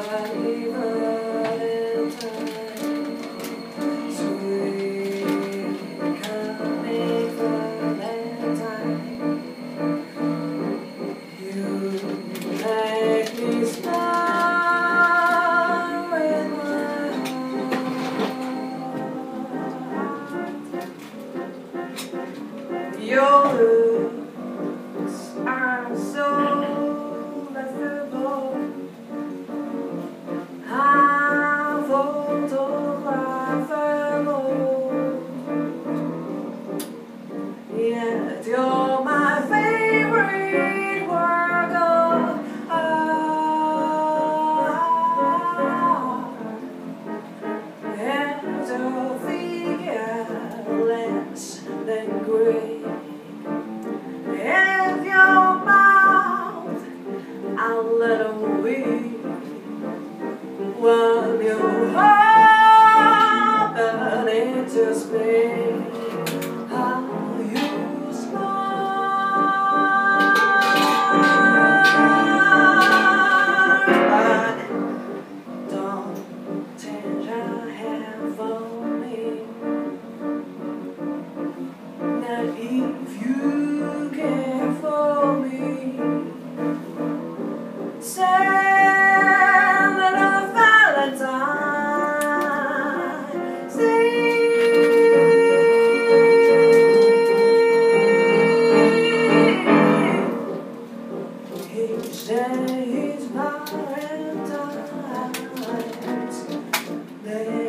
Your looks are so laughable. How photographical. Yet you're my favorite work of art. And your figure less than great. If your mouth I'll let away while your heart burning to space. How you smile, but don't change your hair for me. Not if you care for me. Send a Valentine. See, each day is Valentine's Day.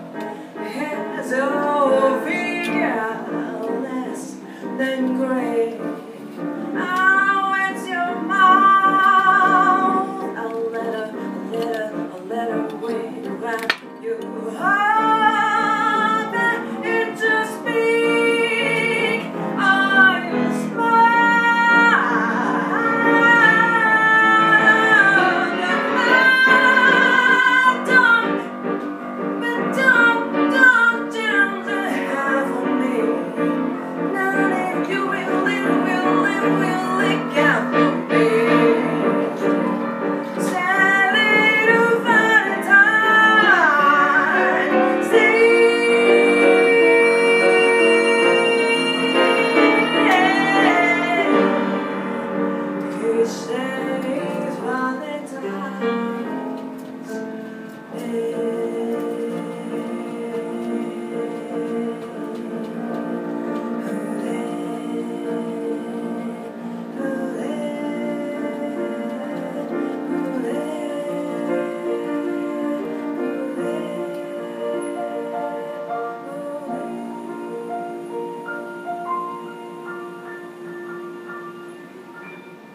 Sophia, less than great.